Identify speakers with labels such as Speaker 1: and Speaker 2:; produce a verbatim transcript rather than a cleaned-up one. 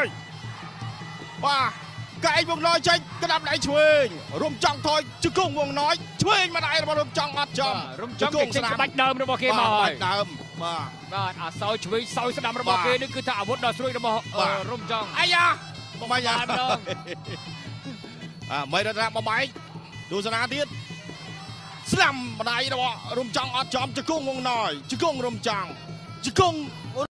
Speaker 1: បាទកែងវងណយចេញក្តាប់ដៃឆ្វេងរំចង់ថយជង្គង់វងណយឆ្វេងមកដៃរបស់រំចង់អត់ចំ
Speaker 2: រំចង់គេចេញក្បាច់ដើមរបស់គេមកហើយ
Speaker 1: ដើមបាទ
Speaker 2: បាទអាសោយឆ្វេងសោយស្ដាំរបស់គេនេះគឺថាអាវុធដ៏ស្រួយរបស់រំចង់
Speaker 1: អាយ៉ាបំបាយម្ដងអើមិនរត់បបែកទស្សនាទៀតស្ដាំម្ដាយរបស់រំចង់អត់ចំជង្គង់វងណយជង្គង់រំចង់ជង្គង់